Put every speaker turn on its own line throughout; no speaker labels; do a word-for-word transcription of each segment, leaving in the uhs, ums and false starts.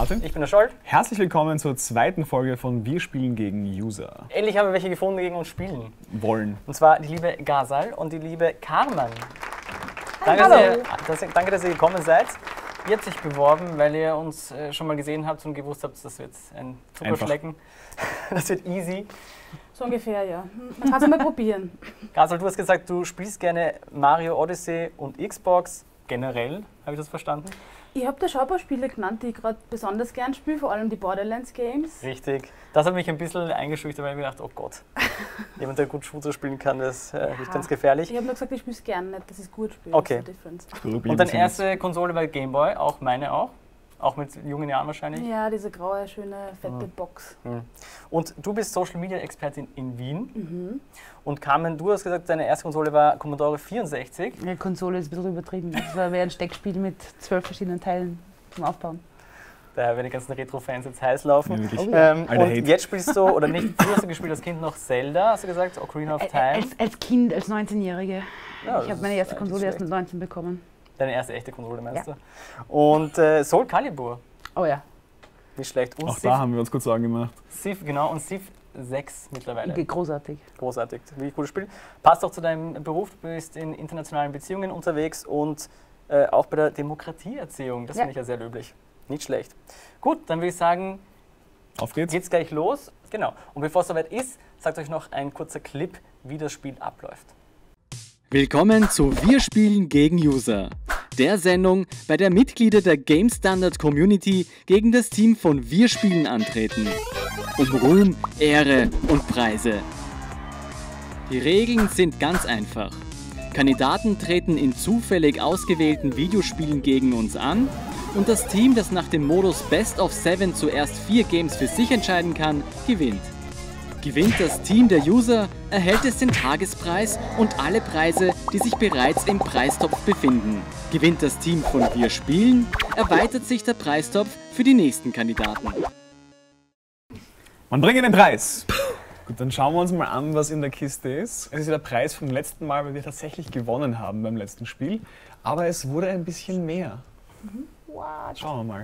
Martin.
Ich bin der Scholt.
Herzlich willkommen zur zweiten Folge von Wir spielen gegen User.
Endlich haben wir welche gefunden, die gegen uns spielen
Wollen.
Und zwar die liebe Ghazal und die liebe Carmen. Danke,
Hallo.
Dass ihr, dass ihr, danke, dass ihr gekommen seid. Ihr habt sich beworben, weil ihr uns äh, schon mal gesehen habt und gewusst habt, das wird ein Zuckerschlecken. Das wird easy.
So ungefähr, ja. Man kann es mal probieren.
Ghazal, du hast gesagt, du spielst gerne Mario Odyssey und Xbox. Generell, habe ich das verstanden?
Ich habe da schon ein paar Spiele genannt, die ich gerade besonders gern spiele, vor allem die Borderlands Games.
Richtig. Das hat mich ein bisschen eingeschüchtert, weil ich mir gedacht, oh Gott, jemand, der gut Shooter spielen kann, das äh, wird ganz gefährlich.
Ich habe nur gesagt, ich spiele es gerne, nicht, dass ich es gut spiele.
Okay.
So
und deine erste Konsole war Game Boy, auch meine auch. Auch mit jungen Jahren wahrscheinlich.
Ja, diese graue, schöne, fette
mhm.
Box.
Mhm. Und du bist Social Media Expertin in Wien.
Mhm.
Und Carmen, du hast gesagt, deine erste Konsole war Commodore vierundsechzig.
Die Konsole ist ein bisschen übertrieben. Das war ein Steckspiel mit zwölf verschiedenen Teilen zum Aufbauen.
Da werden die ganzen Retro-Fans jetzt heiß laufen.
Ja,
oh, ja. ähm, und
Hate.
jetzt spielst du, oder nicht, früher hast du gespielt als Kind noch Zelda, hast du gesagt, Ocarina of Time.
Als, als Kind, als neunzehnjährige.
Ja,
ich habe meine erste Konsole erst mit neunzehn bekommen.
Deine erste echte Konsole, meinst
ja.
du? Und äh, Soul Calibur.
Oh ja.
Nicht schlecht. Und
Auch
Civ,
da haben wir uns kurz Sorgen gemacht.
Civ, genau, und Civ sechs mittlerweile.
Großartig.
Großartig, wirklich cooles Spiel. Passt auch zu deinem Beruf, du bist in internationalen Beziehungen unterwegs und äh, auch bei der Demokratieerziehung. Das ja. finde ich ja sehr löblich. Nicht schlecht. Gut, dann würde ich sagen,
auf geht's.
Geht's gleich los. Genau. Und bevor es soweit ist, sagt euch noch ein kurzer Clip, wie das Spiel abläuft.
Willkommen zu Wir spielen gegen User, der Sendung, bei der Mitglieder der Game Standard Community gegen das Team von Wir spielen antreten. Um Ruhm, Ehre und Preise. Die Regeln sind ganz einfach. Kandidaten treten in zufällig ausgewählten Videospielen gegen uns an und das Team, das nach dem Modus Best of Seven zuerst vier Games für sich entscheiden kann, gewinnt. Gewinnt das Team der User, erhält es den Tagespreis und alle Preise, die sich bereits im Preistopf befinden. Gewinnt das Team von Wir spielen, erweitert sich der Preistopf für die nächsten Kandidaten.
Man bringe den Preis. Gut, dann schauen wir uns mal an, was in der Kiste ist. Es ist ja der Preis vom letzten Mal, weil wir tatsächlich gewonnen haben beim letzten Spiel. Aber es wurde ein bisschen mehr.
Mhm.
What?
Schauen wir mal.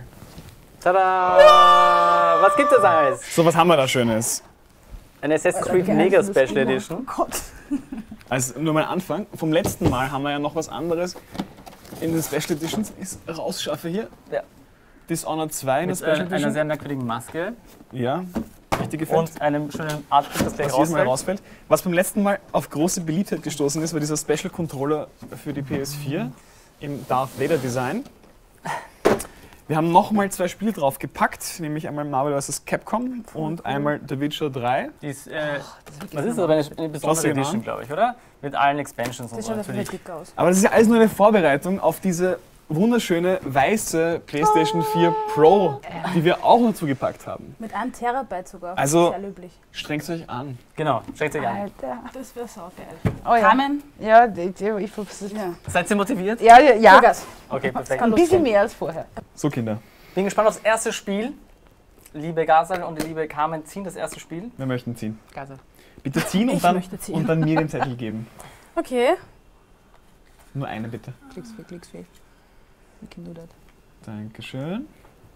Tada! Was gibt es alles?
So, was haben wir da Schönes?
Eine Assassin's Creed Mega Special Edition.
Oh Gott.
Also nur mal Anfang. Vom letzten Mal haben wir ja noch was anderes in den Special Editions. Ich rausschaffe hier.
Ja.
Dishonored zwei in der
Mit
Special
äh,
Edition.
einer sehr merkwürdigen Maske.
Ja, richtig gefällt.
Und einem schönen Artbook, das gleich
was
rausfällt.
rausfällt. Was beim letzten Mal auf große Beliebtheit gestoßen ist, war dieser Special Controller für die P S vier im Darth Vader Design. Wir haben nochmal zwei Spiele drauf gepackt, nämlich einmal Marvel versus. Capcom und einmal The Witcher drei.
Die ist, äh, was ist das? Aber eine, eine besondere Edition, glaube ich, oder? Mit allen Expansions und
Das
so
schaut
natürlich.
dick aus.
Aber das ist ja alles nur eine Vorbereitung auf diese wunderschöne weiße PlayStation vier Pro, die wir auch noch zugepackt haben.
Mit einem Terabyte sogar.
Also-
Sehr löblich.
Strengt euch an.
Genau, strengt euch an.
Alter.
Das wäre saugeil.
Oh ja.
Carmen?
Ja, ich, ich versuche
Ja.
Seid ihr motiviert?
Ja, ja, ja.
Vollgas.
Okay, perfekt.
Ein bisschen mehr als vorher.
So, Kinder,
Bin gespannt aufs erste Spiel. Liebe Ghazal und die liebe Carmen ziehen das erste Spiel.
wir möchten ziehen.
Gaza.
Bitte ziehen und
Ich
dann,
möchte ziehen.
und dann mir den Zettel geben.
Okay.
Nur eine bitte.
Klicks viel, klicks viel. You can do that.
Dankeschön.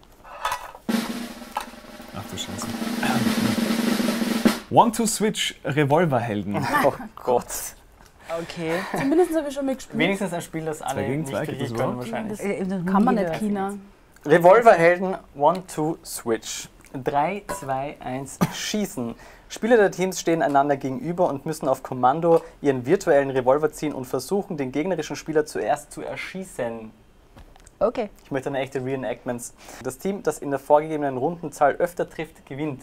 Ach du Scheiße. One to Switch Revolverhelden.
Oh Gott.
Okay.
Zumindest habe ich schon mitgespielt.
Wenigstens ein Spiel, das alle
gegen
nicht
zwei,
richtig
geht das
können
überhaupt?
wahrscheinlich.
Das kann man nicht, China.
Revolverhelden One to Switch. drei, zwei, eins, schießen. Spieler der Teams stehen einander gegenüber und müssen auf Kommando ihren virtuellen Revolver ziehen und versuchen, den gegnerischen Spieler zuerst zu erschießen.
Okay.
Ich möchte eine echte Reenactments. Das Team, das in der vorgegebenen Rundenzahl öfter trifft, gewinnt.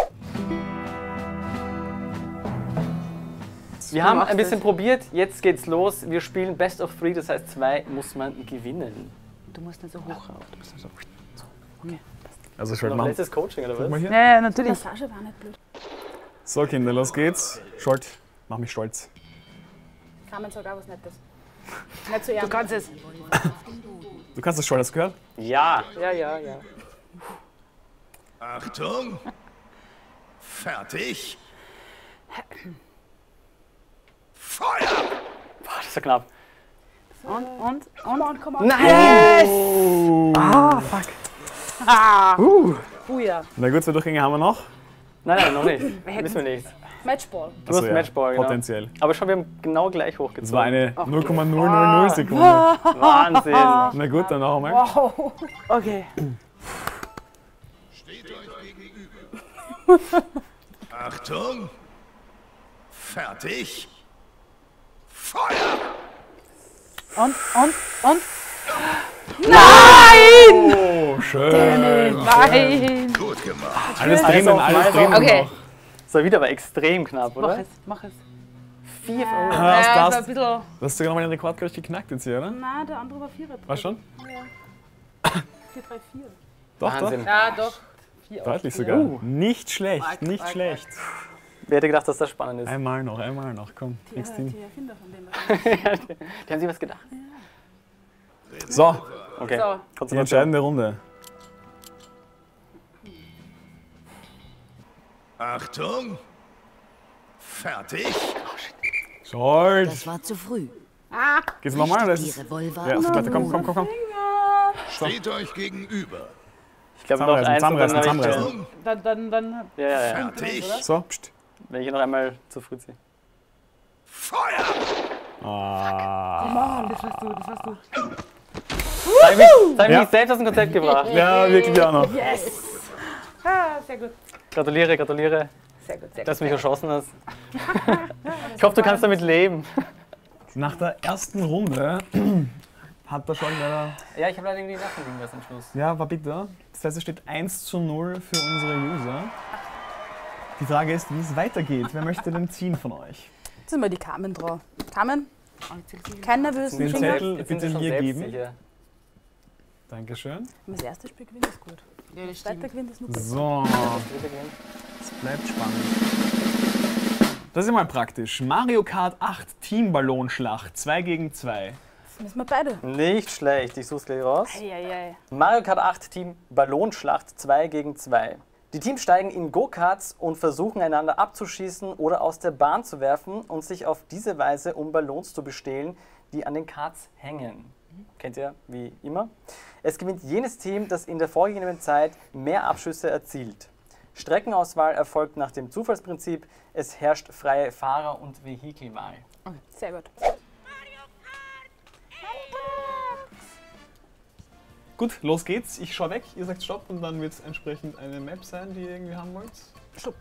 Wir haben ein bisschen probiert, jetzt geht's los. Wir spielen Best of Three, das heißt zwei muss man gewinnen.
Du musst nicht so hoch rauf. Du musst nicht so. Okay.
Also ich wollte
Noch
machen.
letztes Coaching, oder
Guck mal
was?
hier.
Ja, ja,
Die
natürlich.
Massage war nicht blöd.
So Kinder, los geht's. Scholt, mach mich stolz.
Carmen sagt auch was Nettes. Nicht so
Du
ernst.
kannst es.
Du kannst das Stolz gehört?
Ja, ja, ja, ja.
Achtung! Fertig! Feuer!
Boah, das ist ja knapp.
Und, und,
Come on, come on.
Nein!
Oh.
Ah, fuck.
Uh.
Oh ja.
Na gut, zwei Durchgänge haben wir noch.
Nein, nein, noch nicht. Wissen wir nicht.
Matchball.
Du hast
Achso, ja,
Matchball, genau.
Potenziell.
Aber schon, wir haben genau gleich hochgezogen.
Das war eine null Komma null null null Sekunde.
Wahnsinn.
Na gut, dann noch einmal.
Wow.
Okay.
Steht euch gegenüber. Achtung! Fertig! Feuer!
Und, und, und.
Oh, schön.
Nein!
Gut gemacht.
Alles
Also,
drinnen, alles
also-
drinnen
Okay.
noch.
Das war wieder aber extrem knapp,
Mach
oder?
es, mach es.
Vier
Ah,
Euro.
das
Ja, so ein
passt.
bisschen.
Du hast sogar noch mal den Rekord, glaube ich, geknackt jetzt hier, oder?
Nein, der andere war Vierer.
War schon?
vier drei vier.
Doch,
Wahnsinn.
Ja, doch. Vier
doch. Deutlich
Aufstiege.
sogar.
Uh.
Nicht schlecht,
Arg,
nicht
arg,
schlecht.
Wer hätte gedacht, dass das spannend ist?
Einmal noch, einmal noch, komm,
Die,
kriegst
die
hin.
Erfinder von dem.
Die haben sich was gedacht.
So,
Okay,
So.
die
Konzentration.
entscheidende Runde.
Achtung! Fertig!
Schalt.
Das war zu früh.
Geht's nochmal? Oder ist
Die
es-
Revolver
Ja,
auf
warte,
den
komm, komm,
Boden.
komm, komm.
Steht euch gegenüber.
Ich glaube noch eins und dann
Zusammenreißen,
habe ich
zusammenreißen.
stellen.
Dann, dann, dann.
Ja, ja, ja.
Fertig!
So, pst.
Wenn ich noch einmal zu früh ziehe.
Feuer!
Ah.
Mann, das warst du, das warst du.
Da habe ich mich, da hab ich
Ja.
mich selbst aus dem Konzept gebracht.
Ja, wirklich auch noch.
Ah, sehr gut.
Gratuliere, gratuliere,
Sehr gut, sehr gut.
dass du mich erschossen hast. Ich hoffe, du kannst damit leben.
Nach der ersten Runde hat er schon leider.
Ja, ich habe leider irgendwie Nacken liegen lassen am Schluss.
Ja, war bitter. Das heißt, es steht eins zu null für unsere User. Die Frage ist, wie es weitergeht. Wer möchte denn ziehen von euch?
Jetzt sind wir die Carmen drauf. Carmen, kein nervösen
Den
Finger.
Zettel
Jetzt sind
bitte
sie schon
hier geben.
selbstsicher.
Dankeschön.
Wenn man das erste Spiel gewinnt, ist gut.
Ja, das
Das zweite
stimmt.
gewinnt, ist nur gut.
So,
Dritte gehen.
es bleibt spannend. Das ist mal praktisch. Mario Kart acht Teamballonschlacht zwei gegen zwei.
Das müssen wir beide.
Nicht schlecht, ich such's gleich raus.
Eieiei.
Mario Kart acht Team Ballonschlacht zwei gegen zwei. Die Teams steigen in Go-Karts und versuchen einander abzuschießen oder aus der Bahn zu werfen und sich auf diese Weise um Ballons zu bestehlen, die an den Karts hängen. Kennt ihr, wie immer. Es gewinnt jenes Team, das in der vorgegebenen Zeit mehr Abschüsse erzielt. Streckenauswahl erfolgt nach dem Zufallsprinzip. Es herrscht freie Fahrer- und Vehikelwahl.
Sehr gut.
Gut, los geht's. Ich schau weg, ihr sagt Stopp und dann wird es entsprechend eine Map sein, die ihr irgendwie haben wollt.
Stopp.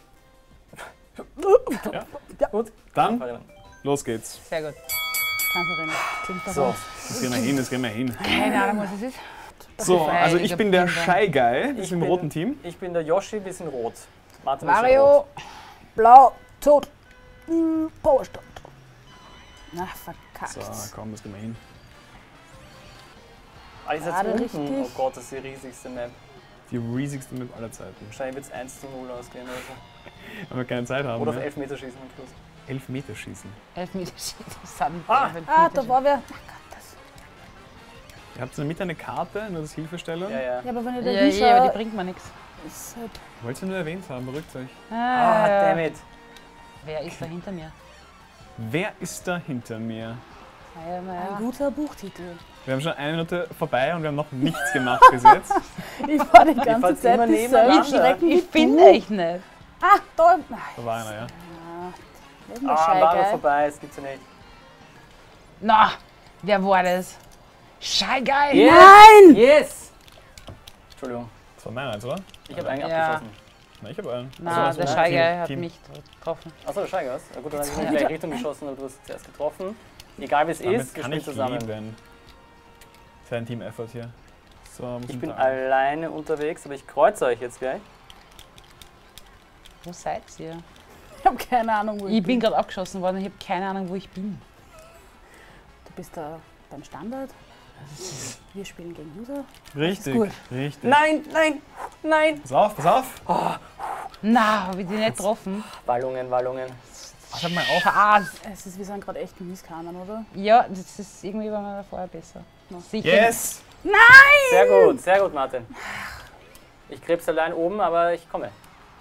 Ja.
Gut,
Dann, los geht's.
Sehr gut. Kannst du erinnern. Klingt doch
so.
aus.
Das gehen wir hin, das gehen wir hin.
Keine Ahnung, was es ist.
So, also ich
Feige
bin der
Blinder.
Shy Guy, das ist
Ich
im
bin-
roten Team.
Ich bin der Yoshi, wir sind rot. Martin ist schon
Mario,
rot.
blau, tot. Mm, Powerstand. Na, verkackt.
So, komm, das gehen wir hin.
Ah, ist jetzt
Gerade
unten.
richtig.
Oh Gott, das ist die riesigste Map.
Die riesigste Map aller Zeiten.
Wahrscheinlich wird es eins zu null ausgehen oder so.
Wenn wir keine Zeit haben.
Oder auf
ne?
Elfmeterschießen am Schluss.
Elf Meter schießen.
Elf Meter schießen. Sand.
Ah,
Ah, da war wer.
Ihr habt in der Mitte eine Karte, nur das Hilfestellung.
Ja, ja.
Ja, aber wenn ich
Ja,
da
ja, aber
hinschaue,
die bringt mir nichts.
ist halt
Wollt ihr nur erwähnt haben, beruhigt euch.
Ah,
Ah,
damn it.
wer ist da hinter mir?
Wer ist da hinter mir?
Naja,
ein
naja.
guter Buchtitel.
Wir haben schon eine Minute vorbei und wir haben noch nichts gemacht bis jetzt.
Ich war die ganze
fahrt
Zeit
immer
dieselben
nebeneinander.
Strecken wie
Ich bin
du.
echt nicht.
Ah, da. Nein,
Da war einer, ja.
das ist mir
Ah, Mario
scheiße.
vorbei, das gibt's ja nicht.
Na, wer war das? Shy Guy.
Yes!
Nein!
Yes! Entschuldigung,
Das war meiner, oder?
ich habe einen
Ja.
abgeschossen.
Na, ich habe einen.
Na,
Also,
der
also,
Shy
Team-
Guy hat
Team.
mich getroffen.
Achso, schau was. Ja, gut, dann habe ich in die
Alter.
gleiche Richtung geschossen, aber du hast zuerst getroffen. Egal wie es
Damit
ist, wir
kann
spielen
ich
zusammen.
leben. Das ist ein Team-Effort hier. So, muss
Ich
man
bin
da-
alleine unterwegs, aber ich kreuze euch jetzt gleich.
Wo seid ihr?
Ich habe keine Ahnung, wo ich,
Ich bin gerade abgeschossen worden, ich habe keine Ahnung, wo ich bin.
Du bist da beim Standard. Wir spielen gegen User.
Richtig,
gut.
richtig.
Nein, nein, nein!
Pass auf, pass auf.
Na, habe ich die nicht getroffen?
Wallungen, Wallungen.
Pass halt mal auf.
Schade.
Es ist, wir sind gerade echt mies, Carmen, oder?
Ja, das ist irgendwie war mir vorher besser. Sicher.
Yes!
Sehr gut, sehr gut, Martin. Ich krebs allein oben, aber ich komme.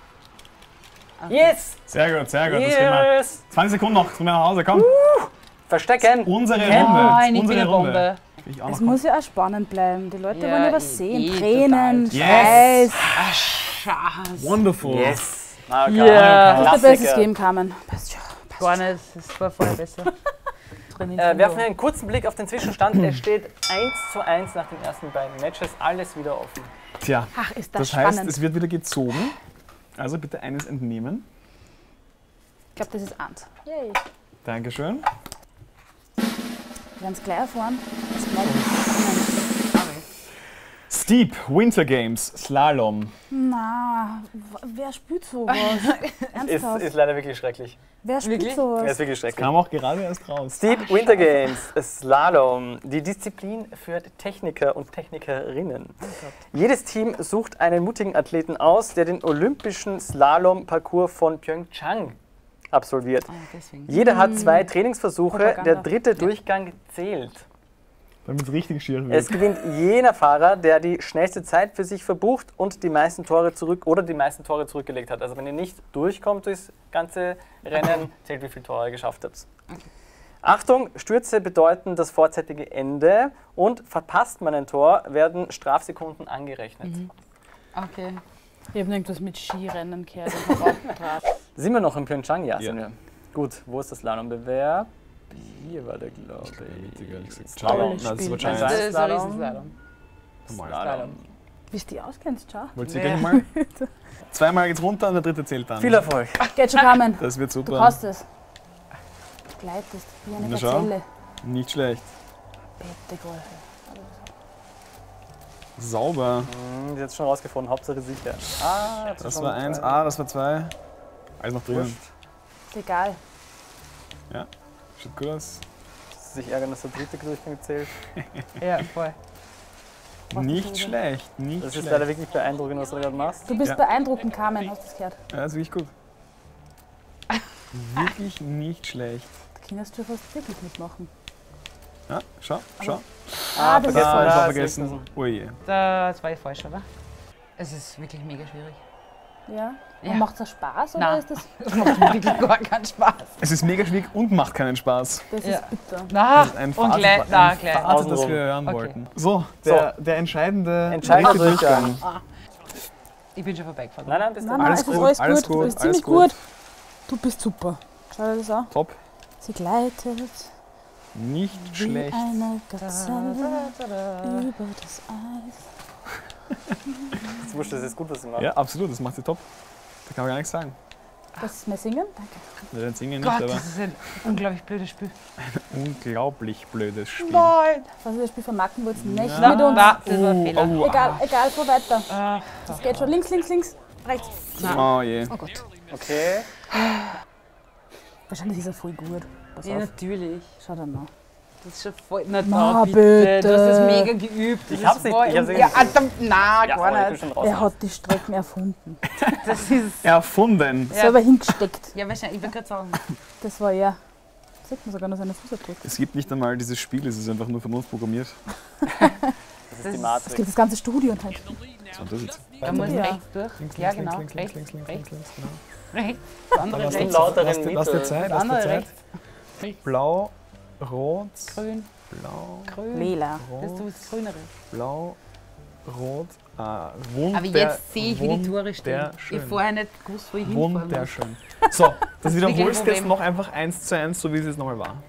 Yes!
Sehr gut, sehr gut. Das kriegen wir.
Yes!
zwanzig Sekunden noch, zu mir nach Hause, komm.
Verstecken!
Unsere
Ken-
Runde.
Nein, ich bin
Unsere
eine
Runde.
Bombe.
Ich Ich auch
Es
noch
muss ja auch spannend bleiben. Die Leute
Ja,
wollen ja was
eh-
sehen.
eh
Tränen,
Yes.
Scheiß.
Wonderful.
Yes! Mario
Ja.
Kart.
Du musst dein Bestes
Klassiker.
geben, Carmen. Passt schon. Passt
Gar nicht, es war vorher besser.
Äh, werfen wir einen kurzen Blick auf den Zwischenstand. Es steht eins zu eins nach den ersten beiden Matches. Alles wieder offen.
Tja,
Ach, ist das,
das heißt,
spannend.
es wird wieder gezogen. Also bitte eines entnehmen.
Ich glaube, das ist eins. Yay.
Dankeschön.
Wir werden es gleich erfahren. Das gleich
Steep, Winter Games, Slalom.
Na, w- wer spielt sowas?
Ist,
Ernsthaft?
ist leider wirklich schrecklich.
wer spielt
Wirklich?
Ja,
sowas?
ist wirklich schrecklich.
Kam auch gerade erst raus.
Steep Winter Games, Slalom. Die Disziplin führt Techniker und Technikerinnen. Jedes Team sucht einen mutigen Athleten aus, der den olympischen Slalom-Parcours von Pyeongchang absolviert.
Ah, deswegen.
Jeder hat zwei Trainingsversuche,
Propaganda.
der dritte Durchgang zählt.
Damit es richtig schier wird.
Es gewinnt jener Fahrer, der die schnellste Zeit für sich verbucht und die meisten Tore zurück oder die meisten Tore zurückgelegt hat. Also wenn ihr nicht durchkommt durchs ganze Rennen, zählt wie viele Tore ihr geschafft habt. Achtung, Stürze bedeuten das vorzeitige Ende und verpasst man ein Tor, werden Strafsekunden angerechnet.
Okay.
Ich habe irgendwas mit Skirennen gehört. Ich hab auch grad.
Sind wir noch in Pyeongchang? Ja,
Ja.
sind wir. Gut, wo ist das Slalombewerb? Hier war der, glaube ich.
Slalom.
Tolles
Na, das ist
Spiel.
wahrscheinlich.
Nein.
Das ist ein
Slalom.
Riesenslalom.
Slalom.
Wie du die auskennst, schau.
Wollt ihr
Nee.
gleich mal? Zweimal geht's runter und der dritte zählt dann.
Viel Erfolg.
Geht schon, Carmen.
Das wird
Du
super.
kannst es. Du gleitest wie eine
Na schau.
Gazelle.
Nicht schlecht.
Bitte, Golf.
Sauber.
Hm, jetzt schon rausgefunden, Hauptsache sicher. Ah,
Das
schon
war
mal
eins,
zwei.
ah, das war zwei. Alles noch drin.
Wurscht.
Ist egal.
Schaut gut aus.
Sich ärgern, dass der dritte Durchgang zählt.
Ja, voll.
Mach
Nicht
das
schlecht, nicht
Das ist
schlecht.
leider wirklich beeindruckend, was du da gerade machst.
Du bist
Ja.
beeindruckend, Carmen. Hast du das gehört?
Ja, das ist wirklich gut. Wirklich nicht schlecht.
Da kannst du fast wirklich mitmachen.
Ja, schau, schau.
Ah, das
vergessen,
Ah, ich
da
hab
ist
vergessen.
nichts.
Oh je.
Das war falsch, oder? Es ist wirklich mega schwierig.
Ja.
Ja.
Und macht das Spaß oder
Nein.
ist das,
Das macht mir wirklich gar keinen Spaß.
Es ist mega schwierig und macht keinen Spaß.
das
Ja.
ist bitter?
Na,
Das ist ein
und
Fazit,
gleich,
ein
na, gleich.
Fazit, das
Außenrum.
wir hören
Okay.
wollten. So, der, der entscheidende
Entscheidender
dritte
Durchgang.
Ich bin schon vorbeigefahren.
Nein, nein, bist du
Nein, nein,
Alles
es ist
gut,
alles
alles
gut.
gut,
Du bist
alles
ziemlich
gut.
gut. Du bist super. Schau dir das an.
Top.
Sie gleitet
Nicht
wie
schlecht.
eine Gazelle über das Eis.
Das wurscht, das ist gut, was du machst.
Ja, absolut, das macht sie top. Da kann man gar nichts sagen.
Das ist mir singen? Danke.
Wir werden singen nicht,
Gott,
aber
das ist ein unglaublich blödes Spiel.
unglaublich blödes Spiel.
Nein!
Was ihr das Spiel vermarkten wollt, nicht
Ja.
mit uns.
Na, das war ein Fehler.
Oh,
Egal, egal, fahr weiter.
Ah,
Das geht schon. Links, links, links. Rechts.
oh je.
Oh Gott.
Okay.
Wahrscheinlich ist er voll gut. Pass
ja,
auf.
natürlich.
Schau dann mal.
Das ist schon voll. Na,
Na,
da, bitte. Du hast das
bitte.
mega geübt. Das
Ich hab's
ist
nicht-
voll-
ich hab's nicht
Ja,
geübt.
Alter, na,
Ja,
gar
aber ich bin
nicht.
schon raus.
Er hat die Strecken erfunden.
Das ist.
Erfunden.
Ja.
Selber hingesteckt.
Ja, wahrscheinlich. Ich würde gerade sagen.
Das war er. Sieht man sogar noch seine Fußabdrücke.
Es gibt nicht einmal dieses Spiel, es ist einfach nur von uns programmiert.
Das ist die
Es
Matrix.
gibt das ganze Studio und halt.
So, das jetzt.
Da muss
Ja.
rechts durch. Ja, genau.
links,
Rechts.
links, links,
Rechts.
links, genau.
Rechts. Das andere
Lass dir
rechts.
lauteren
lass dir- lass dir
Mittel.
Zeit,
Das
lass dir
andere
Zeit.
rechts.
Blau, rot,
Grün.
blau,
Grün.
Lila.
Das ist
rot,
das Grünere.
blau, rot. Ah, wunder,
Aber jetzt sehe ich, wie die Tore stehen. Ich
wunderschön.
habe vorher nicht gewusst, wo ich hinfahren muss.
Wunderschön. So, das wiederholst du jetzt
Problem.
noch einfach eins zu eins, so wie es jetzt nochmal war.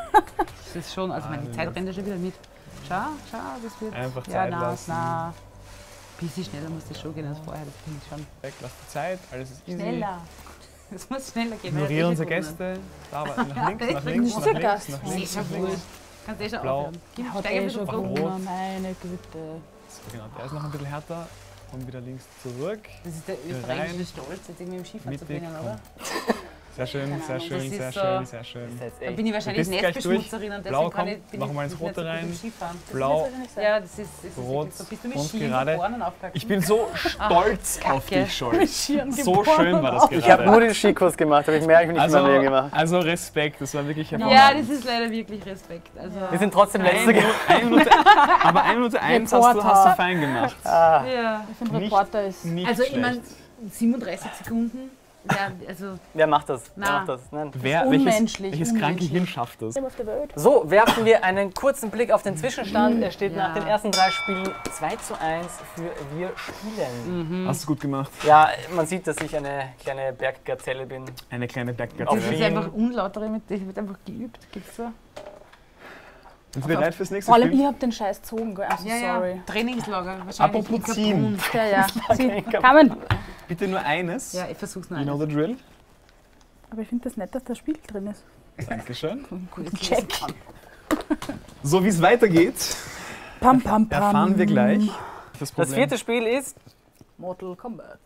Das ist schon, also meine Zeit rennt ja schon wieder mit. Schau, schau, das wird.
Einfach
ja,
Zeit
na,
lassen.
na. Bisschen schneller muss das schon gehen als vorher. Das finde ich schon.
Weg, lass die Zeit, alles ist easy.
Schneller. Es muss schneller gehen. weil
Ignoriere
das
unsere
eh schon
Gäste. Da, aber nach links, nach
ich
links,
bin
nach
der
linkt,
Gast.
nach
gewonnen.
links,
Ist
nach
ja
links.
gut. Kannst eh schon
Blau.
aufhören. Gib,
Hat
steig
eh
ein
schon
bisschen rum.
gewonnen, meine Güte.
So, genau, der ist noch ein bisschen härter. Und wieder links zurück.
Das ist der österreichische Stolz, jetzt irgendwie im Skifahren zu
Mittig,
bringen,
komm.
oder?
Sehr schön,
Keine
sehr
Ahnung,
schön,
das
sehr
ist
schön,
so-
sehr schön.
Das ist jetzt
Da
echt.
bin ich wahrscheinlich
bist gleich durch.
Netzbeschmutzerin und
Blau,
deswegen kann
komm,
ich, bin
machen
ich
wir ins
nicht so
Rote
gut
rein.
im Skifahren.
Blau,
Ja, das ist, das ist
Rot
wirklich so. Bist du mit
und
Ski
gerade.
geboren und aufgewachsen?
Ich bin so stolz auf
Kacke.
dich, Scholz. So schön war das
Ich habe nur
gerade.
den Skikurs gemacht, aber ich mehr habe ich nicht
Also,
in meinem Leben gemacht.
also Respekt, das war wirklich
Ja,
hervorragend.
das ist leider wirklich Respekt. Also,
Wir sind trotzdem
Eine
Letzte.
Minute, eine Minute, aber eine Minute eins hast du,
Reporter.
hast du fein gemacht.
Ah,
ja.
Ich finde,
Nicht-
Reporter ist.
Nicht
Also ich meine,
schlecht.
siebenunddreißig Sekunden Ja, also,
Wer macht das? Wer
Na.
macht das? Nein.
Wer,
Unmenschlich,
welches, welches kranke
unmenschlich.
Hirn schafft das?
auf der Welt.
So, werfen wir einen kurzen Blick auf den Zwischenstand. Er steht
Ja.
nach den ersten drei Spielen zwei zu eins für Wir spielen.
Hast du gut gemacht.
Ja, man sieht, dass ich eine kleine Berggazelle bin.
Eine kleine
Auf
Berggazelle.
das ist
jeden-
einfach unlautere mit, das wird einfach geübt. Gibt's so?
Sind Sie bereit fürs nächste
Vor allem,
Spiel?
ich hab den Scheiß gezogen, gell? Also, sorry.
Trainingslager. Wahrscheinlich
Apropos
in
ziehen.
Kaprun.
Ja, ja. Sie, Carmen.
Bitte nur eines.
Ja, ich versuch's noch.
You know the drill.
Aber ich finde das nett, dass das Spiel drin ist.
Dankeschön.
Check.
So wie es weitergeht,
Pam, pam, pam.
erfahren wir gleich. Das,
Das
Problem.
vierte Spiel ist
Mortal Kombat.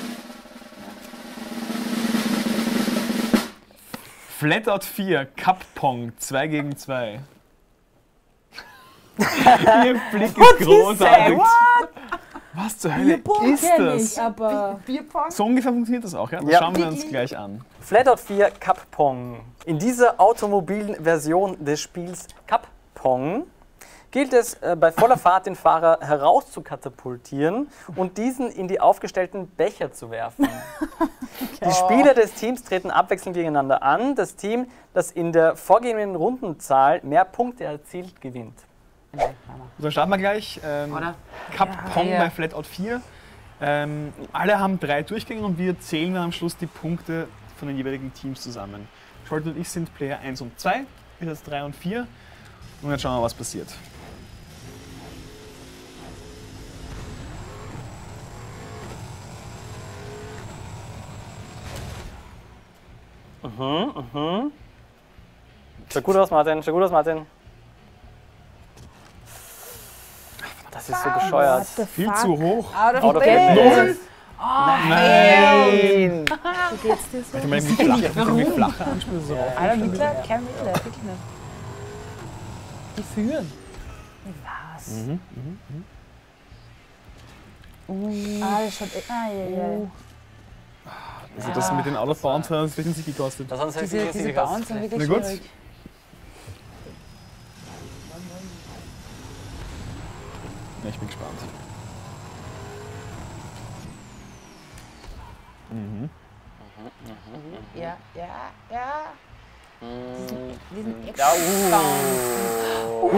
Flatout vier, Cup Pong, zwei gegen zwei. Ihr Blick ist großartig. Was zur Hölle ist das?
aber
So ungefähr funktioniert das auch, ja? Das
Ja.
schauen wir uns gleich an.
Flatout vier Cup Pong. In dieser automobilen Version des Spiels Cup Pong gilt es, äh, bei voller Fahrt den Fahrer herauszukatapultieren und diesen in die aufgestellten Becher zu werfen. Die Spieler des Teams treten abwechselnd gegeneinander an. Das Team, das in der vorgehenden Rundenzahl mehr Punkte erzielt, gewinnt.
So, starten wir gleich. Ähm,
Oder?
Cup Pong
ja.
bei Flatout vier. Ähm, alle haben drei Durchgänge und wir zählen dann am Schluss die Punkte von den jeweiligen Teams zusammen. Scholt und ich sind Player eins und zwei, ich jetzt drei und vier. Und jetzt schauen wir, was passiert.
Mhm, mhm. Schaut gut aus, Martin. Schaut gut aus, Martin. Das ist so bescheuert.
Viel zu hoch.
Out
Out of
the
Null.
Nein!
wie geht's dir so?
Ich meine, irgendwie flach, irgendwie flacher anspielen. So auf.
Alter, Mittler, kein Mittler, wirklich nicht. Die führen.
Was?
Mhm.
Ah, das schaut echt. Ah, ja, ja.
Also das mit den Out of Bounds hat uns richtig gekostet.
Das hat uns
Diese,
wirklich
diese
gekostet.
Bounds sind wirklich
Na gut.
schwierig.
Ja, ich bin gespannt. Mhm.
Ja, ja, ja. Diesen
Ja, uh.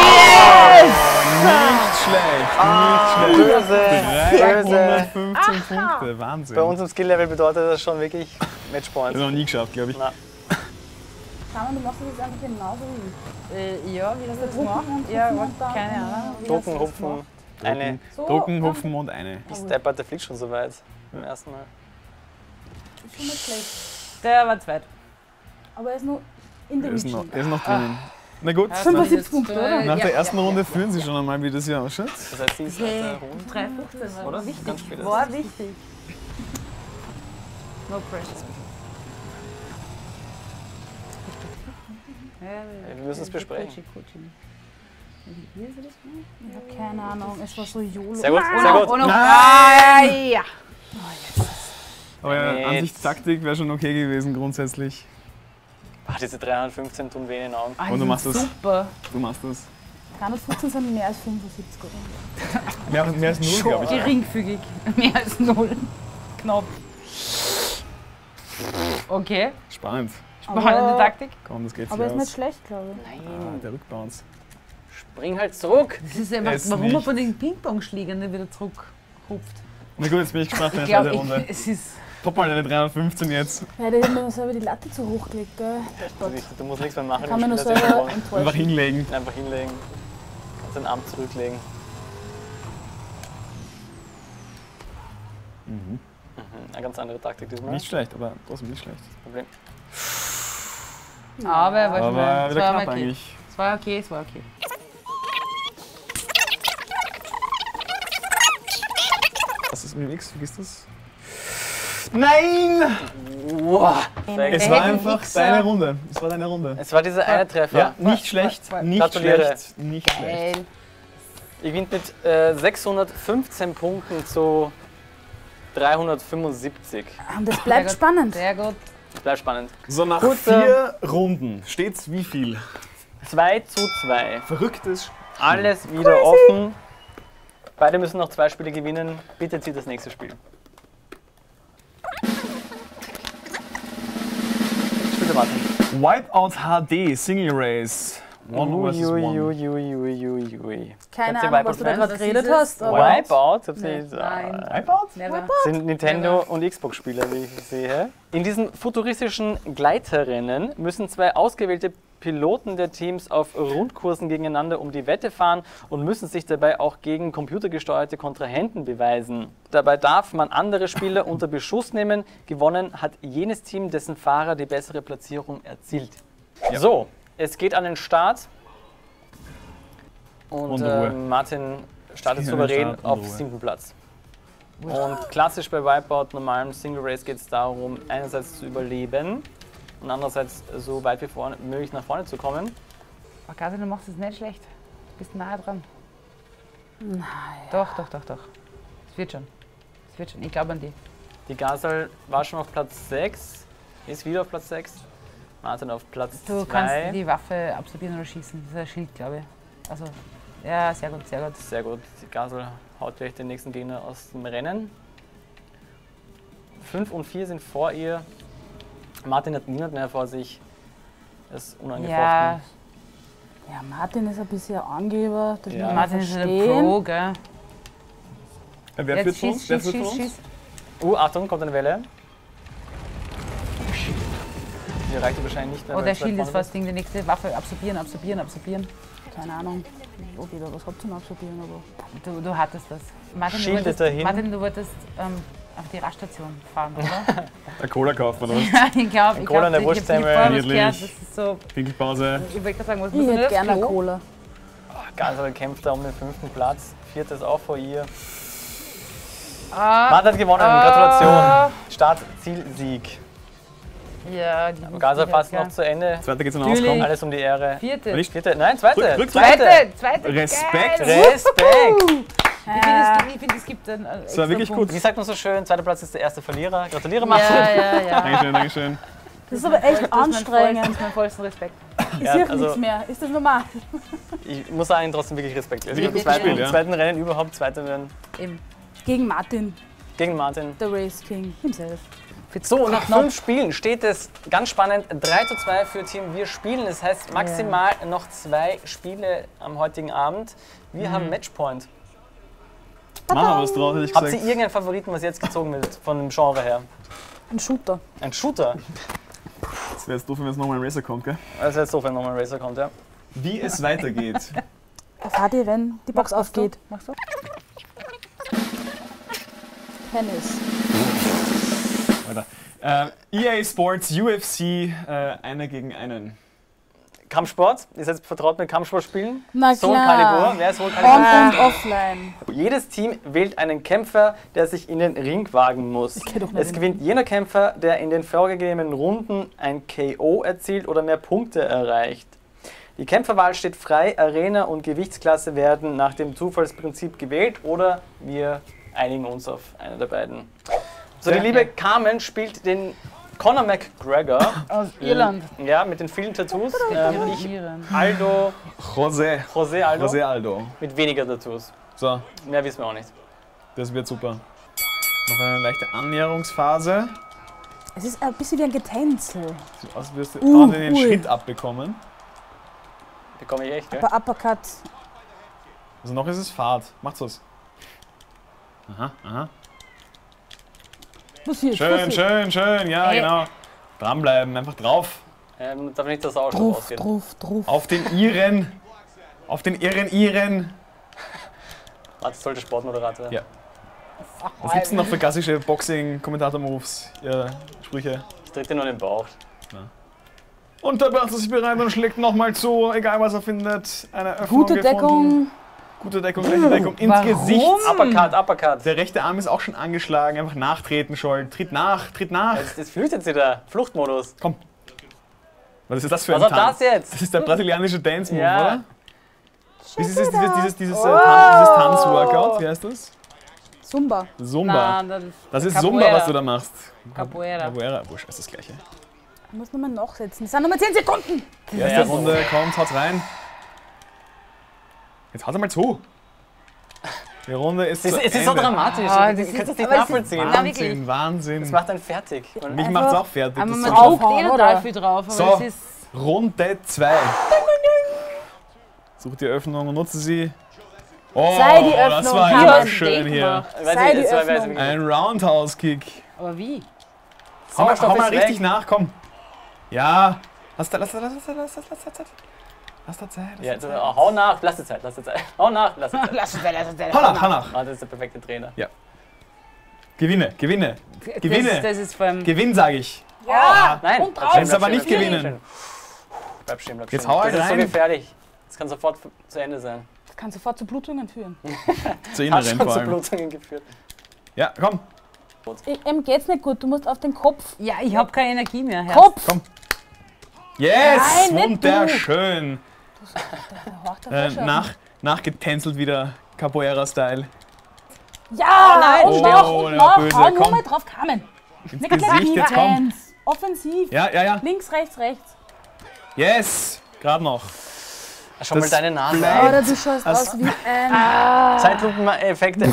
Nicht schlecht, nicht schlecht.
Böse, böse.
dreihundertfünfzehn Punkte, Wahnsinn.
Bei uns im Skill-Level bedeutet das schon wirklich
Das
Matchpoints.
noch nie geschafft, glaube ich.
Na,
Carmen, du machst das jetzt einfach genauso wie ich.
Äh, ja, wie das jetzt
Drucken
gemacht?
und
Ja,
hupfen
aber
und dann-
keine Ahnung.
Wie hast
Drucken,
du das
hupfen.
gemacht?
Eine
So,
Drucken,
dann-
Hupfen und eine.
Stepper, der fliegt schon so weit. Beim ersten Mal.
Ist schon nicht schlecht.
Der war zweit.
Aber er ist nur in der
Er ist noch,
Region.
er ist noch drinnen. Na gut,
Ja,
fünfundsiebzig
jetzt,
Punkte,
äh,
oder?
nach
ja,
der ersten
ja,
Runde
ja.
führen sie schon einmal, wie das hier ausschaut.
Das heißt, die zweite
Hey,
Runde.
drei fünfzehn war
Oder?
wichtig.
Ganz spät.
War wichtig. No pressure. Ja,
Wir müssen es besprechen.
Coaching, Coaching. Wie ist das?
Ich habe keine Ahnung, es war so YOLO.
Sehr gut,
Oh
sehr
no,
gut.
oh no.
Nein!
Ah, ja.
Aber ja,
Nee,
Ansichtstaktik wäre schon okay gewesen grundsätzlich.
Ach, diese dreihundertfünfzehn tun weh in den Augen.
Ah,
Und du
die
machst
sind
das.
Super.
Du machst das.
dreihundertfünfzehn sind mehr als fünfundsiebzig, oder?
Mehr, mehr als null, glaube ich.
Geringfügig. Mehr als null. Knapp. Okay.
Spannend.
Spannende Taktik.
Komm, das geht
Aber
sich
ist nicht
aus.
schlecht, glaube ich.
Ah, der Rückbounce.
Spring halt zurück.
Das ist einfach,
Es
warum man
nicht.
von den Ping-Pong-Schlägern nicht wieder zurückhupft.
Na gut, jetzt bin ich gespannt auf
Ich
die zweite
glaube,
Runde.
es ist.
Top mal deine dreihundertfünfzehn jetzt.
Ja, der hat mir selber die Latte zu hoch gelegt, gell?
Also ich- Du musst nichts mehr machen.
Kann man nur
Spieler sind
selber
gewonnen.
Einfach
enttäuschen.
hinlegen.
Einfach hinlegen. Kannst den Arm zurücklegen. Mhm. Eine ganz andere Taktik diesmal.
Nicht schlecht, aber trotzdem nicht schlecht.
Problem.
Aber er war schon
Aber
mal. Es
wieder
war
knapp
okay.
eigentlich.
Es war okay, es war okay.
Was ist mit dem X? Vergiss das? Nein!
Wow.
Es
hätte
war
einen
einfach
Xer.
deine Runde. Es war deine Runde.
Es war dieser eine Treffer.
Ja, nicht schlecht.
zwei.
Nicht
Gratuliere.
schlecht. Nicht schlecht.
Geil.
Ihr gewinnt mit äh, sechshundertfünfzehn Punkten zu dreihundertfünfundsiebzig.
Und das bleibt
Sehr gut.
spannend.
Sehr gut.
Bleibt spannend.
So, nach
Kurzer-
vier Runden steht's wie viel?
zwei zu zwei.
Verrücktes.
Alles wieder offen. Beide müssen noch zwei Spiele gewinnen. Bitte zieht das nächste Spiel.
Wipeout H D Single Race. One versus one.
Uiuiuiuiui.
Keine
Habt ihr
Ahnung, was du da
Wipeout
gerade
Was
geredet
ist
hast.
es?
aber-
Wipeout? Habt ihr
Nee,
jetzt-
nein.
Wipeout?
Never.
Sind Nintendo und Xbox-Spieler, wie ich sehe. In diesem futuristischen Gleiterrennen müssen zwei ausgewählte Piloten der Teams auf Rundkursen gegeneinander um die Wette fahren und müssen sich dabei auch gegen computergesteuerte Kontrahenten beweisen. Dabei darf man andere Spieler unter Beschuss nehmen. Gewonnen hat jenes Team, dessen Fahrer die bessere Platzierung erzielt.
Ja.
So, es geht an den Start. Und
Und Ruhe.
äh, Martin startet
Ja,
souverän
Start und
auf
Ruhe.
siebten Platz. Und klassisch bei Wipeout, normalem Single Race, geht es darum, einerseits zu überleben und andererseits so weit wie vorne, möglich nach vorne zu kommen.
Oh, Gazi, du machst es nicht schlecht. Du bist nahe dran. Nein. Doch, doch, doch, doch. Es wird schon. Es wird schon. Ich glaube an die.
Die Gasel war schon auf Platz sechs, ist wieder auf Platz sechs. Martin auf Platz
Du kannst
zwei.
die Waffe absorbieren oder schießen. Das ist ein Schild, glaube ich. Also, ja, sehr gut, sehr gut.
Sehr gut, die Gasel haut gleich den nächsten Gegner aus dem Rennen. fünf und vier sind vor ihr. Martin hat niemand mehr vor sich. Das ist unangefochten.
Ja,
Ja, Martin ist ein bisschen Angeber. Das
Ja.
muss man
Martin ist ein
verstehen.
Pro, gell?
Wer
Jetzt
führt für uns?
schieß,
Wer
schieß,
führt für
schieß,
uns?
schieß.
Uh, Achtung, kommt eine Welle. Die reicht wahrscheinlich nicht mehr.
Oh,
weil
der
es weit
Schild ist
vorne
fast Ding, die nächste Waffe absorbieren, absorbieren, absorbieren.
Keine Ahnung, ob ich da was hab zum Absorbieren, aber.
Du, du hattest das. Martin, du
Schildet
wolltest,
dahin.
Martin, du wolltest ähm, auf die Raststation fahren, oder?
Der Cola kauft man uns.
Ja, ich glaube, ich
Cola
glaube,
in der
ich habe
Wurstsemmel.
vorher was
Niedlich.
gehört. Das ist so,
Pinkelpause.
ich wollte gerade sagen, was
Ich
muss denn
hätte
das
gerne eine
Klo?
Cola.
Gasel kämpft da um den fünften Platz. Viertes auch vor ihr.
Ah,
Martin hat gewonnen. Gratulation. Start, Ziel, Sieg.
ja, die
Gasel fast
ja.
noch zu Ende.
Zweiter geht's in
Natürlich.
Auskommen.
Alles um die Ehre.
Vierte.
Nicht?
Vierte, nein, zweite.
Rück- rück-
zweite.
Zweite, zweite.
Respekt.
Geil.
Respekt.
Ich finde, es, gibt- ich find, es gibt einen äh,
Das war wirklich gut.
Wie sagt man so schön? Zweiter Platz ist der erste Verlierer. Gratuliere,
Ja,
Martin.
ja, ja.
Dankeschön, Dankeschön.
Das ist aber echt
Das ist mein
anstrengend.
vollsten- mein vollsten Respekt.
Ich
Ja,
sehe
also-
nichts mehr. Ist das normal?
Ich muss sagen, trotzdem wirklich Respekt. Also
Wirklich
im
gutes
zweiten,
Spiel, ja.
zweiten Rennen überhaupt, zweiten Rennen
Eben.
Gegen Martin,
gegen Martin.
der Race King himself.
So, nach fünf Spielen steht es ganz spannend drei zu zwei für Team Wir Spielen. Das heißt maximal noch zwei Spiele am heutigen Abend. Wir haben Matchpoint.
Machen wir was draus, hätte ich
Habt ihr
gesagt.
irgendeinen Favoriten, was jetzt gezogen wird, von dem Genre her?
Ein Shooter.
Ein Shooter?
Das wäre jetzt doof, wenn jetzt nochmal ein Racer kommt, gell?
Das ist jetzt so, wenn nochmal ein Racer kommt, ja.
Wie es weitergeht.
Erfahrt ihr, wenn die Box aufgeht.
Machst du?
Tennis.
Weiter. Äh, E A Sports, U F C, äh, einer gegen einen.
Kampfsport? Ihr seid vertraut mit Kampfsportspielen?
Na
Soul
klar.
Calibur? Wer ist Soul
On-
Calibur?
und offline.
Jedes Team wählt einen Kämpfer, der sich in den Ring wagen muss.
kenn doch nicht
Es
den.
gewinnt jener Kämpfer, der in den vorgegebenen Runden ein K O erzielt oder mehr Punkte erreicht. Die Kämpferwahl steht frei, Arena und Gewichtsklasse werden nach dem Zufallsprinzip gewählt oder wir einigen uns auf eine der beiden. So, die
Ja.
liebe Carmen spielt den Conor McGregor,
Aus Irland.
ja, mit den vielen Tattoos. Ähm, ich
Irland.
Aldo,
José.
José Aldo,
José Aldo.
mit weniger Tattoos.
So,
Mehr wissen wir auch nicht.
das wird super. Noch eine leichte Annäherungsphase.
Es ist ein bisschen wie ein Getänzel.
Sieht aus, als wirst du
Uh,
gerade den
ui.
Schritt abbekommen.
Bekomme ich echt, gell?
Aber Uppercut.
Also noch ist es Fahrt. Macht's was. Aha, aha.
Passiert,
Schön,
passiert.
schön, schön. Ja,
Hey.
genau. Dranbleiben, einfach drauf.
Ähm, darf nicht der Sauerstoff
Drauf,
ausgehen.
drauf, drauf.
Auf den Iren. Auf den irren Iren.
Warte, sollte Sportmoderator.
Ja. Was gibt's denn noch für klassische Boxing-Kommentator-Moves? Ja, Sprüche.
Ich drück dir nur den Bauch.
Und da macht er sich bereit und schlägt nochmal zu, egal was er findet. Eine Öffnung
Gute
gefunden.
Deckung.
Gute Deckung, rechte Deckung ins
Warum?
Gesicht.
Uppercut, Uppercut.
Der rechte Arm ist auch schon angeschlagen. Einfach nachtreten, Scholl. Tritt nach, tritt nach.
Jetzt, jetzt flüchtet sie da. Fluchtmodus.
Komm. Was ist das für ein
Was war
Tanz?
das jetzt?
Das ist der brasilianische Dance-Move,
Ja.
oder? Dieses, dieses, dieses, dieses, dieses, äh, Tan dieses Tanz-Workout, wie heißt das?
Zumba.
Zumba.
Nein, das ist,
Das ist
Capoeira.
Zumba, was du da machst.
Capoeira.
Capoeira, wurscht, ist das gleiche.
Ich muss nochmal nachsetzen. Es sind nochmal zehn Sekunden.
Die erste
Ja,
Runde kommt, haut rein. Jetzt haut er mal zu. Die Runde ist
Es ist,
zu
es ist so
Ende.
dramatisch.
Ah,
du
das
kannst
ist-
das nicht
aber es ist-
nachvollziehen.
Na, wirklich.
Wahnsinn, Wahnsinn.
Das macht einen fertig.
Mich macht's auch fertig.
Aber
das
man
ist so.
druckt eh total viel drauf. Aber
So.
es ist
Runde zwei. Sucht die Öffnung und nutze sie. Oh,
Sei die
das
Öffnung,
war
kann
ja
man
schön hier.
Weiß
Sei
ich,
die
das war- weiß
Öffnung.
ich.
Ein Roundhouse-Kick.
aber wie?
Hau mal,
Sauerstoff
hau mal
ist weg.
richtig nach, komm. Ja. Lass da, lass da, lass da, lass da, lass da Zeit. Lass da Zeit.
Ja, jetzt, oh, hau nach, lass die Zeit, lass die Zeit. Hau nach, lass die Zeit.
Lass es sein, lass es sein.
Hau nach, hau nach.
Ah, das ist der perfekte Trainer.
Gewinne, gewinne. Gewinne.
Das, das ist vor allem.
Gewinn, sag ich.
Ja,
Nein,
und
bleib
drauf.
stehen,
Kannst aber
bleib
nicht
stehen, bleib
gewinnen.
stehen. Bleib stehen, bleib
Jetzt
stehen.
hau halt
Das ist so
rein.
gefährlich. Das kann sofort zu Ende sein.
Das kann sofort zu Blutungen führen.
Zu
Hat
inneren
schon
vor
zu
allem.
Blutungen geführt.
Ja, komm.
Ich- Ihm geht's nicht gut, du musst auf den Kopf.
Ja, ich habe keine Energie mehr. Herr.
Kopf!
Yes,
Nein, nicht du.
wunderschön.
Da horcht er
Äh,
voll schon.
nach, nachgetänzelt wieder Capoeira-Style.
Ja,
nein,
und
oh,
noch, und
der
noch.
Böse,
Hau nur
komm.
mal drauf, Carmen.
Ins
Nicht
Gesicht,
gleich
jetzt komm.
eins. Offensiv.
Ja, ja, ja.
Links, rechts, rechts.
Yes, gerade noch.
Schau mal
Das
deine Nase
bleibt-
an.
Oder du schaust
Also-
aus wie ein...
Zeitlupen-Effekte.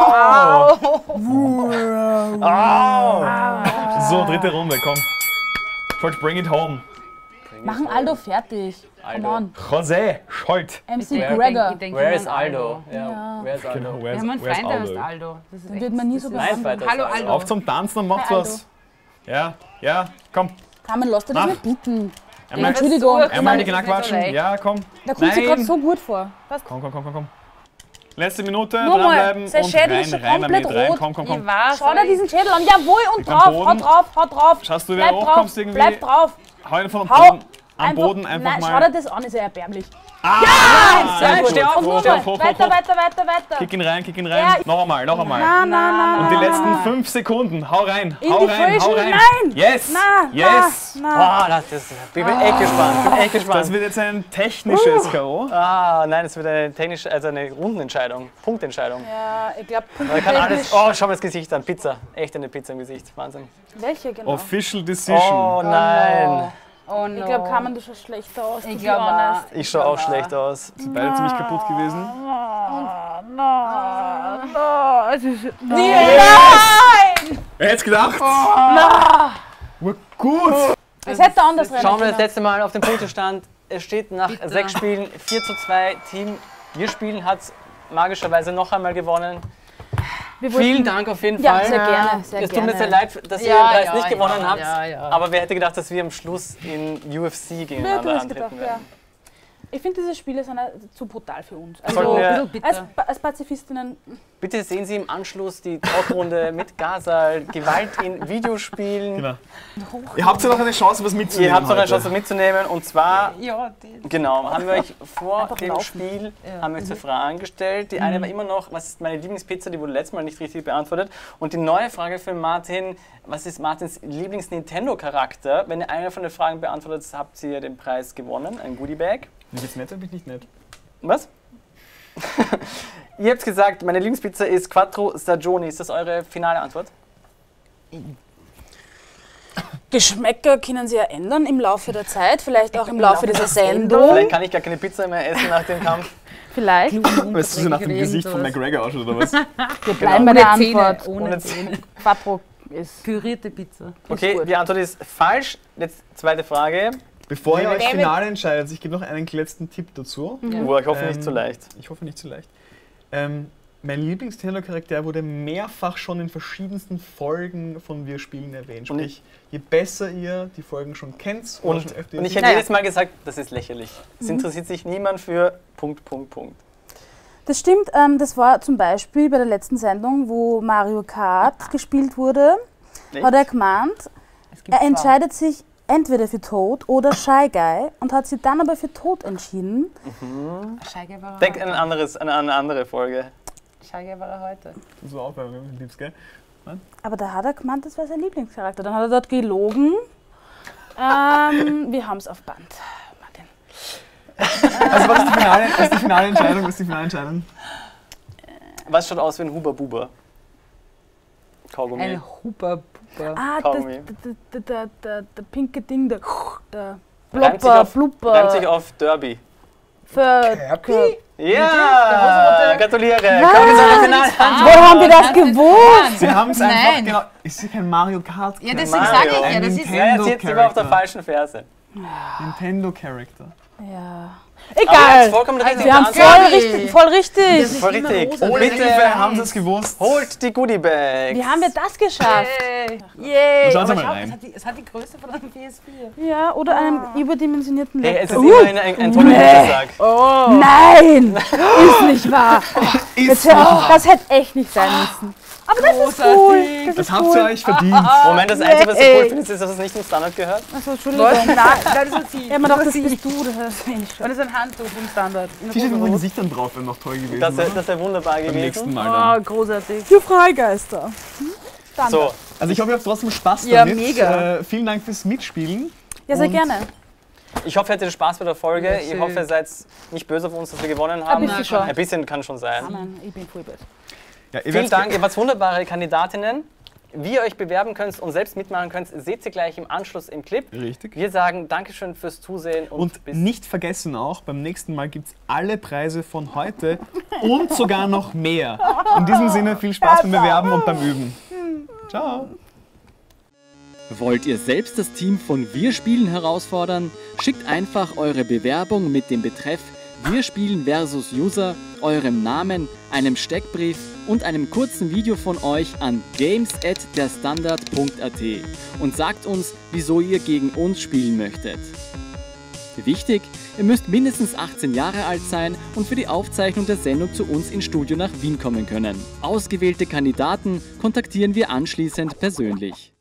So, dritte Runde, komm. Scholz, bring it home.
Machen Aldo fertig. Come
Aldo.
on.
José, Scholt.
M C
Ich denk-
Gregor.
ich denk
Where
immer
is
an
Aldo? Ja,
Ja.
where is Aldo?
Genau,
Wir
where's,
haben einen
where's
Freund, der heißt
Aldo?
Aldo. Das ist
Den
echt-
wird man nie so
das ist-
Nein,
behandeln.
weiter.
Hallo,
ist
Aldo.
Auf zum Tanzen und macht
Hi,
was. Ja, ja, komm.
Carmen, lass dir das
Mach.
nicht bieten.
Einmal,
Entschuldigung.
versucht,
einmal die
das ist nicht so
Knackquatschen.
leicht.
Ja, komm.
Da kommt sie gerade
Nein.
so gut vor. Was?
Komm, komm, komm, komm, komm. Letzte Minute,
Nur mal,
dranbleiben
sein
und
Schädel
rein,
ist schon
rein damit,
komplett
rein.
rot.
Komm, komm, komm.
Ich weiß,
Schau
aber
dir diesen Schädel an. Jawohl, und
am
drauf. Hau
Boden.
drauf, hau drauf.
Schaust du, wie du
Bleib
hochkommst
drauf,
irgendwie?
bleib drauf.
Hau ihn von am
Hau
Boden, am Boden einfach
nein,
mal.
schau dir das an, ist ja erbärmlich.
Ah,
Sehr
sehr
gut.
gut.
Steh auf,
Und nur
Steh
mal.
auf, hoch, hoch,
Weiter,
hoch.
weiter, weiter, weiter.
Kick ihn rein, kick ihn
Ja,
rein.
ich-
Noch einmal, noch einmal.
Na, na, na,
Und die
na,
letzten
na.
fünf Sekunden. Hau rein,
In
hau
die
rein, hau
Frischen,
rein.
nein.
Yes,
Na,
yes.
na, na.
Ah, das ist, ich bin echt gespannt. Ich bin echt
Das
gespannt.
wird jetzt ein technisches K O.
Ah, nein, es wird eine technische, also eine Rundenentscheidung, Punktentscheidung.
Ja, ich glaube,
Man kann alles. Oh, schau mal das Gesicht an. Pizza. Echt eine Pizza im Gesicht. Wahnsinn.
Welche genau?
Official Decision.
Oh nein.
Oh no.
Ich glaube, Carmen, du schaust schlechter aus. to
Ich
be
glaube
honest.
auch.
Ich schaue auch schlecht aus.
Sind beide ziemlich kaputt gewesen.
Nein!
Wer hätte es gedacht? Oh. Gut.
Es hätte anders rennen
Schauen wir das
können.
letzte Mal auf den Punktestand. Es steht nach
Bitte.
sechs Spielen vier zu zwei. Team Wir Spielen hat magischerweise noch einmal gewonnen.
Wir wollten-
Vielen Dank auf jeden
Ja,
Fall.
sehr gerne, sehr
es tut mir
gerne.
sehr leid, dass ihr
Ja,
den Preis
ja,
nicht gewonnen
ja,
habt.
ja, ja.
Aber wer hätte gedacht, dass wir am Schluss in U F C
Wer
gegeneinander
hätte das gedacht,
antreten
ja.
werden?
Ich finde, diese Spiele sind äh, zu brutal für uns. Also,
Sollten wir-
Ein bisschen
als,
bitter.
Pa- als Pazifistinnen,
Bitte sehen Sie im Anschluss die Talkrunde mit Gazal, Gewalt in Videospielen.
Genau. Ihr habt ja noch eine Chance, was mitzunehmen.
Ihr habt noch eine
heute.
Chance mitzunehmen und zwar,
Ja, die.
genau, haben wir euch vor
Einfach
dem
laufen.
Spiel
Ja.
haben wir euch zwei Fragen gestellt. Die eine war immer noch, was ist meine Lieblingspizza, die wurde letztes Mal nicht richtig beantwortet. Und die neue Frage für Martin, was ist Martins Lieblings-Nintendo-Charakter? Wenn ihr eine von den Fragen beantwortet, habt ihr den Preis gewonnen, ein Goodie-Bag.
Bin ich jetzt nett oder bin ich nicht nett?
Was? Ihr habt gesagt, meine Lieblingspizza ist Quattro Stagioni. Ist das eure finale Antwort?
Geschmäcker können sich ja ändern im Laufe der Zeit, vielleicht auch im Laufe dieser Sendung.
Vielleicht kann ich gar keine Pizza mehr essen nach dem Kampf.
Vielleicht.
Weißt du, so nach dem Gesicht von McGregor ausschaut oder was?
Wir bleiben bei der
Ohne Zähne.
Antwort.
Ohne
Ohne
Zähne.
Quattro ist.
Pürierte Pizza.
Okay,
gut.
die Antwort ist falsch. Jetzt zweite Frage.
Bevor ihr euch
David-
final entscheidet, ich gebe noch einen letzten Tipp dazu.
Uh, ich hoffe nicht
Ähm,
zu leicht.
Ich hoffe nicht zu leicht. Ähm, mein Lieblings-Nintendo-Charakter wurde mehrfach schon in verschiedensten Folgen von Wir Spielen erwähnt.
Und
Sprich, je besser ihr die Folgen schon kennt oder
Und,
schon öfter
und ich
seht,
hätte
Naja.
jedes Mal gesagt, das ist lächerlich. Es interessiert sich niemand für Punkt, Punkt, Punkt.
Das stimmt, ähm, das war zum Beispiel bei der letzten Sendung, wo Mario Kart gespielt wurde,
Echt?
hat er gemeint,
Es gibt
er entscheidet sich entweder für Tod oder Shy Guy und hat sich dann aber für Tod entschieden.
Scheige war er
Denk an,
heute.
ein anderes, an eine andere Folge.
Scheige war er heute.
Du so aufhören, wenn du liebst, gell?
Aber da hat er gemeint, das war sein Lieblingscharakter. Dann hat er dort gelogen. Ähm, wir haben es auf Band, Martin.
Also was ist die finale, was ist die finale Entscheidung? Was ist die finale Entscheidung?
Was schaut aus wie ein Huber Buber? Kaugummi.
Ein Huber Puber.
Ah, das,
Kaugummi.
der, der, der, der, der pinke Ding, der, der
Reimt sich
Blopper,
auf-
Blupper.
Reimt sich auf Derby.
Für
Kirby?
Ja, gratuliere.
Was?
Kommen wir zu Finale.
Wo haben wir das gewusst?
Sie haben es einfach,
Nein.
genau. Ist sie kein Mario Kart?
Ja, deswegen
Mario.
sage ich ja,
Ein
das ist.
Nintendo.
Ja, jetzt sitzt sie aber auf der
Character.
falschen Ferse.
Nintendo Character.
Ja.
Aber ihr habt
Egal.
vollkommen richtig
Wir haben
beantwortet.
voll richtig. Voll richtig.
Voll richtig.
Oh,
Und
bitte
bitte
haben sie es gewusst.
holt die Goodie Bags.
Wie haben wir das geschafft?
Yay!
Schauen Sie
Aber
mal
schau,
rein.
es hat, die, es hat die Größe von einem P S vier.
Ja, oder einem überdimensionierten
Hey, es ist
Laptop.
immerhin ein, ein toller Geburtstag.
Oh!
Nein! Ist nicht wahr.
Ist
Das, hätte- das hätte echt nicht sein müssen. Aber das ist cool. Das
Das
ist
habt
cool.
ihr euch verdient.
Moment, das Einzige, was ich
Yay.
cool finde, ist, dass es nicht zum Standard gehört.
Achso, Entschuldigung.
Nein, das ist sie.
Ja, man dachte, das bist du. Das ist wenig
Und das ist ein Handtuch vom Standard. In
T-Shirt mit
Rot.
den Gesichtern drauf wäre noch toll gewesen.
Das wäre
oder?
das wär wunderbar
Beim nächsten
gewesen.
Mal dann.
Oh, großartig.
Du Freigeister. Hm?
So,
Also ich hoffe, ihr habt trotzdem Spaß
Ja,
damit.
mega.
Äh, vielen Dank fürs Mitspielen.
Ja, sehr
Und-
gerne.
ich hoffe, ihr hattet Spaß bei der Folge.
Ja,
Ich
schön.
hoffe, ihr seid nicht böse auf uns, dass wir gewonnen haben.
bisschen schon.
Ein bisschen kann schon sein.
Nein, ich bin voll böse.
Ja, ihr
Vielen
werdet-
Dank, ihr wart wunderbare Kandidatinnen. Wie ihr euch bewerben könnt und selbst mitmachen könnt, seht ihr gleich im Anschluss im Clip.
Richtig.
Wir sagen Dankeschön fürs Zusehen und,
Und
bis
nicht vergessen auch, beim nächsten Mal gibt es alle Preise von heute und sogar noch mehr. In diesem Sinne viel Spaß beim Bewerben und beim Üben. Ciao.
Wollt ihr selbst das Team von Wir Spielen herausfordern? Schickt einfach eure Bewerbung mit dem Betreff Wir Spielen versus User, eurem Namen, einem Steckbrief und einem kurzen Video von euch an games at derstandard punkt at und sagt uns, wieso ihr gegen uns spielen möchtet. Wichtig, ihr müsst mindestens achtzehn Jahre alt sein und für die Aufzeichnung der Sendung zu uns ins Studio nach Wien kommen können. Ausgewählte Kandidaten kontaktieren wir anschließend persönlich.